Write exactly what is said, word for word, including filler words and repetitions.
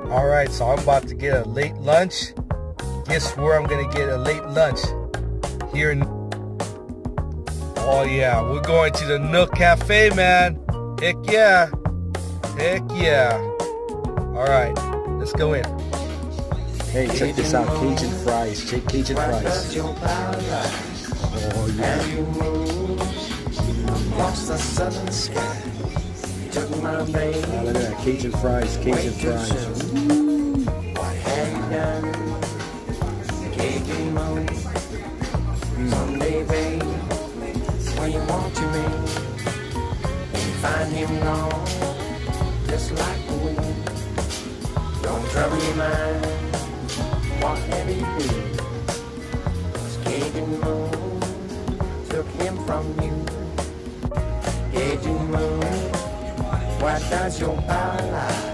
Alright, so I'm about to get a late lunch. Guess where I'm gonna get a late lunch? Here in... Oh yeah, we're going to the Nook Cafe, man. Heck yeah. Heck yeah. Alright, let's go in. Hey, check this out, Cajun fries. Check Cajun fries. Oh yeah. Oh, look at that, Cajun fries, Cajun fries. Someday, babe, when you want to me, and you find him gone, just like the wind. Don't trouble your mind, whatever you do. 'Cause Cajun Moon took him from you. Cajun Moon, why does your power lie?